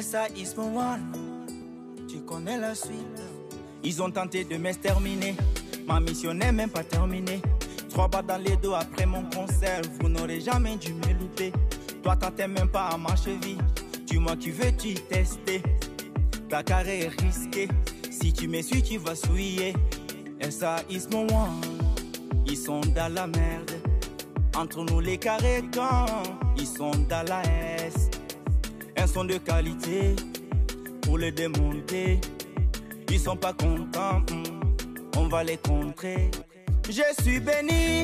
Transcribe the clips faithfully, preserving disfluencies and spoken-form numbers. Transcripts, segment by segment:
Elsa is my one. Tu connais la suite. Ils ont tenté de m'exterminer. Ma mission n'est même pas terminée. Trois balles dans les dos après mon concert. Vous n'aurez jamais dû me louper. Toi t'attends même pas à ma cheville. Dis-moi qui veux-tu tester. Ta carrière est risquée. Si tu me suis tu vas souiller. Elsa is my one. Ils sont dans la merde. Entre nous les carrés quand ils sont dans la S. Un son de qualité pour les démonter. Ils sont pas contents, hmm. On va les contrer. Je suis béni,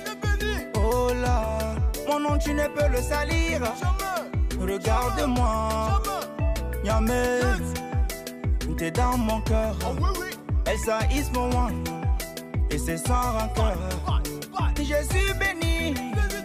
oh là, mon nom tu ne peux le salir. Regarde-moi, Yamé, t'es dans mon cœur. Elsa is my one, et c'est sans rancœur. Je suis béni,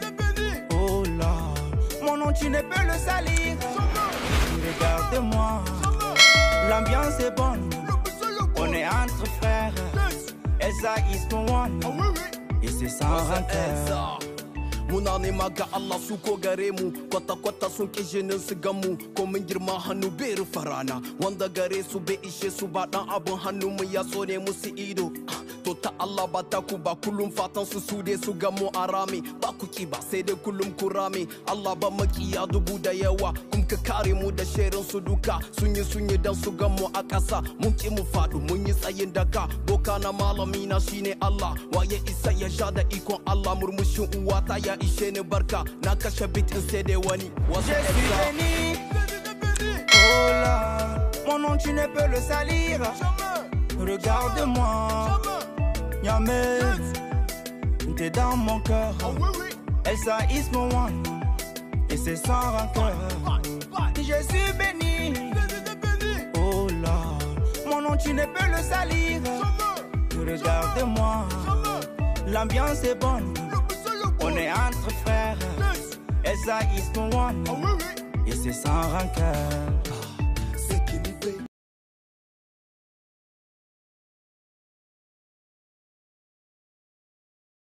oh là, mon nom tu ne peux le salir. Regarde-moi, l'ambiance est bonne. On est entre frères. Elsa is my one, et c'est sans rancœur. Muna nema ga Allah su ko gare mu kwata kwata sun ki jinin su gamu ko mun girma hannu bai rufa rana wanda gare su bai ishe su ba dan abun hannu mu ya so ne musu ido to ta Allah ba ta ku ba kullum fatan su su dai su gamu arami ba ku ki ba sai dai kullum ku rami Allah ba makiya dubu da yawa kum ka kare mu da sherin su duka sun yi sun yi dan su gamu a kasa mun ki mu fadu mun yi tsayin daka boka na malami na shine Allah waye isa ya sha da ikon Allah murmushin uwa ta ya ishe ni barka na kashe bitin sai dai wani. Je suis béni, oh là, mon nom tu ne peux le salir. Regarde-moi, Yamé, t'es dans mon cœur. Elsa is my one, et c'est sans rancœur. Je suis béni, oh là, mon nom tu ne peux le salir. Regarde-moi, l'ambiance est bonne. On est entre frères. Elsa is my one, et c'est sans rancœur.